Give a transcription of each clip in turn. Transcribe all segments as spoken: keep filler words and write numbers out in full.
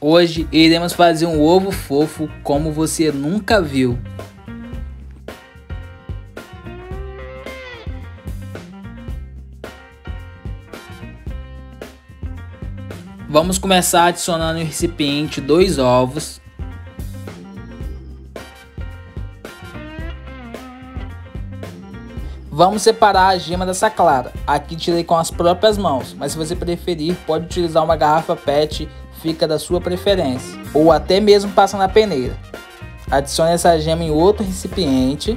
Hoje iremos fazer um ovo fofo como você nunca viu. Vamos começar adicionando no recipiente dois ovos. Vamos separar a gema dessa clara. Aqui tirei com as próprias mãos, mas se você preferir pode utilizar uma garrafa pet, fica da sua preferência. Ou até mesmo passa na peneira. Adicione essa gema em outro recipiente.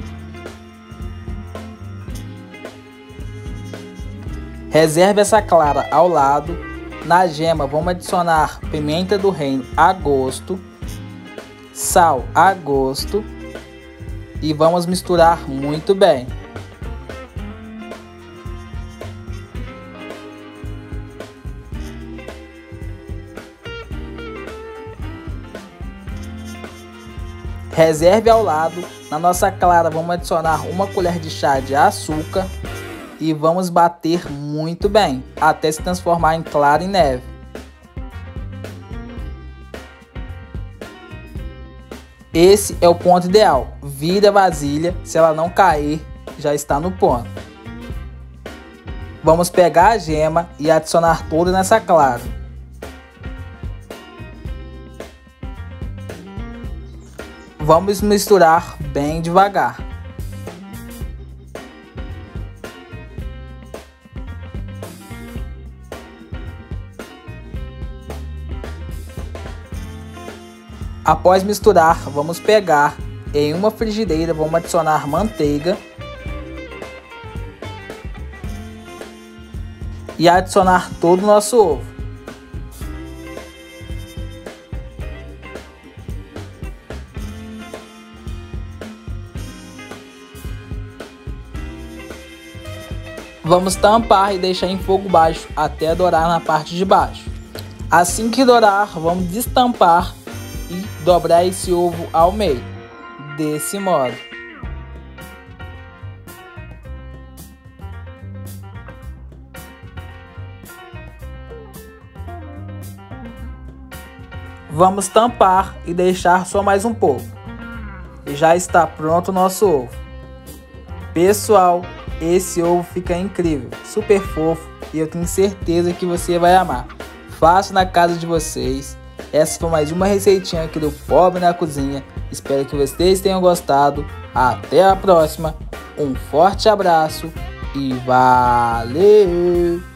Reserve essa clara ao lado. Na gema vamos adicionar pimenta do reino a gosto, sal a gosto e vamos misturar muito bem. Reserve ao lado. Na nossa clara vamos adicionar uma colher de chá de açúcar e vamos bater muito bem, até se transformar em clara em neve. Esse é o ponto ideal. Vire a vasilha, se ela não cair, já está no ponto. Vamos pegar a gema e adicionar toda nessa clara. Vamos misturar bem devagar. Após misturar, vamos pegar em uma frigideira, vamos adicionar manteiga e adicionar todo o nosso ovo. Vamos tampar e deixar em fogo baixo até dourar na parte de baixo. Assim que dourar, vamos destampar e dobrar esse ovo ao meio, desse modo. Vamos tampar e deixar só mais um pouco. Já está pronto o nosso ovo. Pessoal, esse ovo fica incrível, super fofo e eu tenho certeza que você vai amar. Faça na casa de vocês. Essa foi mais uma receitinha aqui do Pobre na Cozinha. Espero que vocês tenham gostado. Até a próxima. Um forte abraço e valeu!